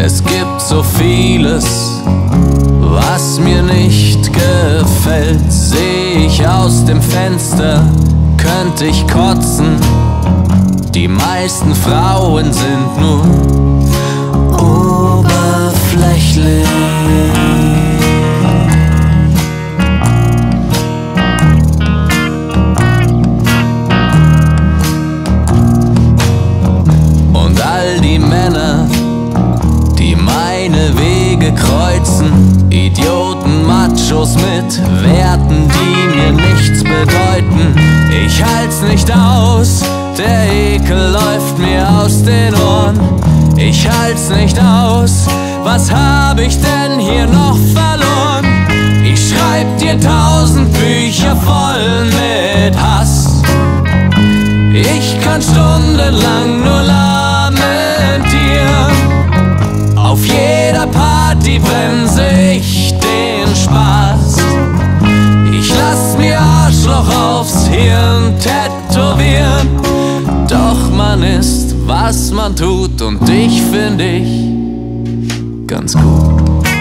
Es gibt so vieles, was mir nicht gefällt. Seh ich aus dem Fenster, könnte ich kotzen. Die meisten Frauen sind nur oberflächlich. Und all die Männer, die meine Wege kreuzen, Idioten, Machos mit Werten, die mir nichts bedeuten. Ich halt's nicht aus, der Ekel läuft mir aus den Ohren. Ich halt's nicht aus, was hab ich denn hier noch verloren? Ich schreib dir 1000 Bücher voll mit Hass. Ich kann stundenlang nur lamentieren. Auf jeder Party bremse ich den Spaß. Ich lass mir Arschloch aufs Hirn tätowieren. Doch man ist, was man tut, und dich find ich ganz gut.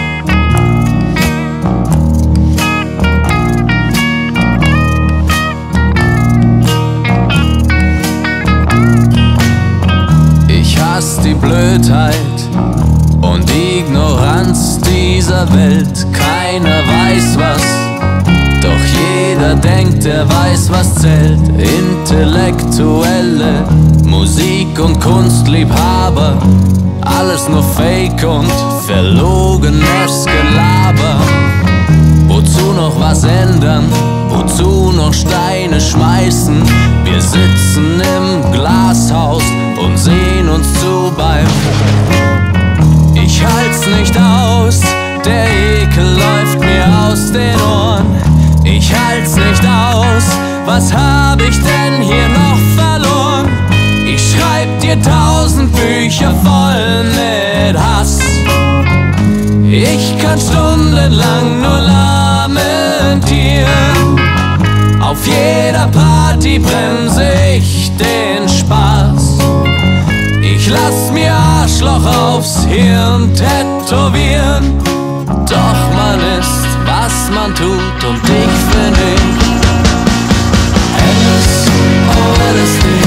Ich hasse die Blödheit und Ignoranz dieser Welt. Keiner weiß was, doch jeder denkt, er weiß, was zählt. Intellektuelle Musik- und Kunstliebhaber, alles nur Fake und verlogenes Gelaber. Wozu noch was ändern? Wozu noch Steine schmeißen? Wir sitzen im Glashaus und sehen uns zu beim Ich halt's nicht aus, der Ekel läuft mir aus den Ohren. Ich halt's nicht aus, was hab ich denn hier noch verloren? Ich schreib dir 1000 Bücher voll mit Hass. Ich kann stundenlang nur lamentieren. Auf jeder Party bremse ich den Spaß. Ich lass mir Arschloch aufs Hirn tätowieren. Doch man ist, was man tut, und ich find ich Endless Honesty.